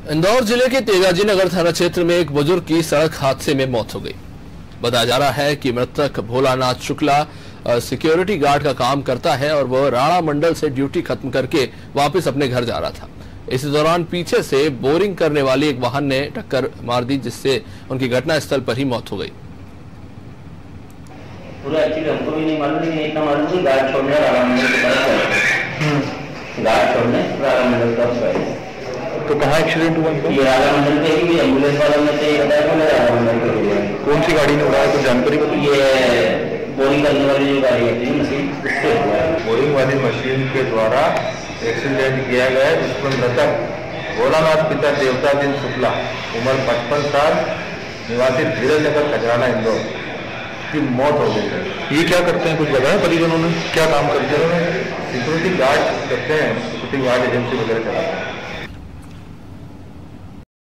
इंदौर जिले के तेजाजी नगर थाना क्षेत्र में एक बुजुर्ग की सड़क हादसे में मौत हो गई। बताया जा रहा है कि मृतक भोलानाथ शुक्ला सिक्योरिटी गार्ड का काम करता है और वह राणा मंडल से ड्यूटी खत्म करके वापस अपने घर जा रहा था। इसी दौरान पीछे से बोरिंग करने वाली एक वाहन ने टक्कर मार दी, जिससे उनकी घटनास्थल पर ही मौत हो गई। पूरा एक्चुअली हमको भी नहीं मालूम, लेकिन इतना मालूम कि गार्ड छोड़ने राणा मंडल के पास गार्ड छोड़ने राणा मंडल का पास। तो कहाँ एक्सीडेंट हुआ इनका? ये राणा मंडल के ही एम्बुलेंस वाला में से बताया कि राणा मंडल के हुआ। कौन सी गाड़ी ने उड़ाया, कुछ जानकारी बताइए? ये बोरिंग करने वाली जो गाड़ी है मशीन, उससे हुआ है। बोरिंग वाली मशीन के द्वारा एक्सीडेंट किया गया है, जिसमें मृतक भोलानाथ पिता देवता दिन शुक्ला उम्र 55 साल निवासी धीरज नगर खजराना इंदौर की मौत हो गई है। ये क्या करते हैं, कुछ बताया परिजनों ने? क्या काम करते हैं? सिक्योरिटी गार्ड करते हैं, सिक्योरिटी गार्ड एजेंसी वगैरह चलाते हैं।